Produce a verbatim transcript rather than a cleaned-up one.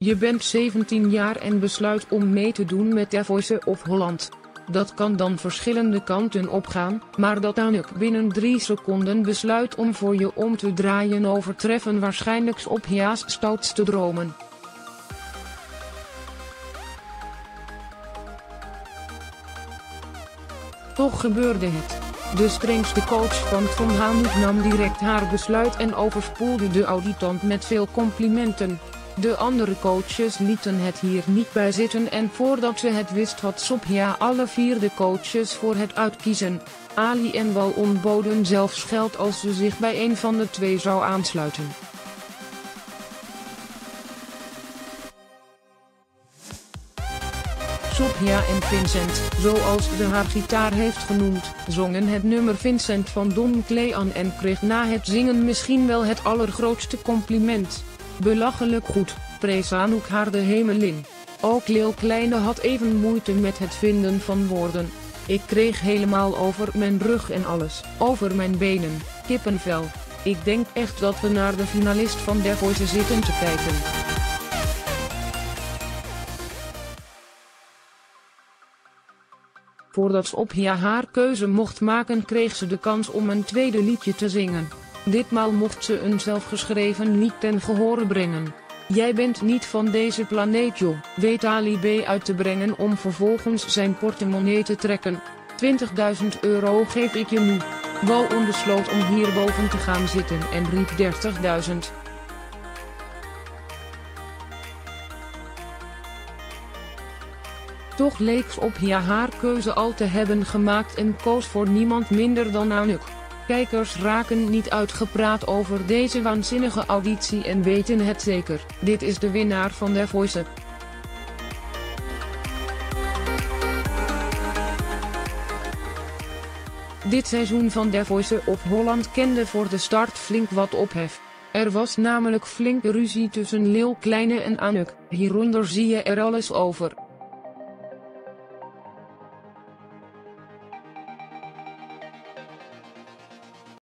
Je bent zeventien jaar en besluit om mee te doen met The Voice of Holland. Dat kan dan verschillende kanten opgaan, maar dat Anouk binnen drie seconden besluit om voor je om te draaien overtreffen waarschijnlijk Sophia's stoutste dromen. Toch gebeurde het. De strengste coach van Van Anouk nam direct haar besluit en overspoelde de auditant met veel complimenten. De andere coaches lieten het hier niet bij zitten en voordat ze het wist had Sophia alle vier de coaches voor het uitkiezen. Ali en Walon boden zelfs geld als ze zich bij een van de twee zou aansluiten. Sophia en Vincent, zoals ze haar gitaar heeft genoemd, zongen het nummer Vincent van Don Clean en kreeg na het zingen misschien wel het allergrootste compliment. Belachelijk goed, prees Anouk haar de hemel in. Ook Lil Kleine had even moeite met het vinden van woorden. Ik kreeg helemaal over mijn rug en alles, over mijn benen, kippenvel. Ik denk echt dat we naar de finalist van The Voice zitten te kijken. Voordat Sophia haar keuze mocht maken kreeg ze de kans om een tweede liedje te zingen. Ditmaal mocht ze een zelfgeschreven lied ten gehore brengen. Jij bent niet van deze planeet joh, weet Ali B uit te brengen om vervolgens zijn portemonnee te trekken. twintigduizend euro geef ik je nu. Walon besloot om hierboven te gaan zitten en riep dertigduizend. Toch leek Sophia haar keuze al te hebben gemaakt en koos voor niemand minder dan Anouk. Kijkers raken niet uitgepraat over deze waanzinnige auditie en weten het zeker, dit is de winnaar van The Voice. Dit seizoen van The Voice of Holland kende voor de start flink wat ophef. Er was namelijk flinke ruzie tussen Lil Kleine en Anouk, hieronder zie je er alles over.